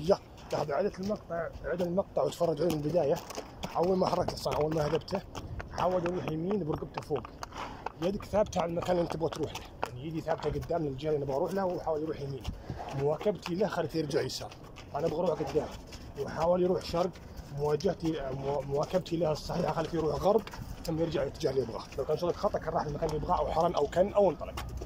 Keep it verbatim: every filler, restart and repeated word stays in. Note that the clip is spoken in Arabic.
يا لاحظ عدت المقطع، عد المقطع وتفرج عن البدايه. اول ما حركت الصاع، اول ما هدبته حاول يروح يمين برقبته فوق، يدك ثابته على المكان اللي تبغى تروح له، يعني يدي ثابته قدام للجهه اللي ابغى اروح لها، وحاول يروح يمين. مواكبتي له خلته يرجع يسار، انا ابغى اروح قدام، وحاول يروح شرق. مواجهتي مواكبتي له الصحيحه خلته يروح غرب ثم يرجع الاتجاه اللي يبغاه. لو كان شغلك خطا كان راح المكان اللي يبغاه، او حرن او كن او انطلق.